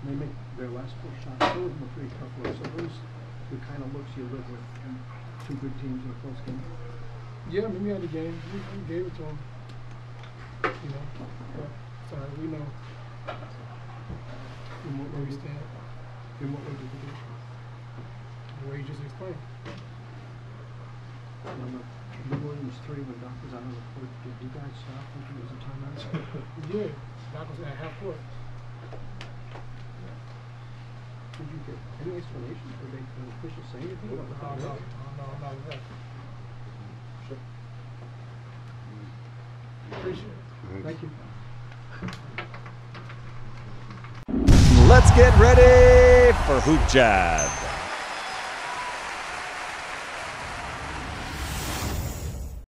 They make their last 4 shots. Those were pretty tough looks. So those the kind of looks you live with in 2 good teams in a close game. Yeah, I mean, we had the game. We gave it to them. You know, but sorry, we know where we stand and what we do. The way you just explained. The Williams 3 when Doc was out on the court, did you guys stop thinking it was a timeout? Yeah, Doc was at half court. Did you get any explanation? Did the officials say anything? No. Sure. Appreciate it. Thank you. Let's get ready for Hoop Jab.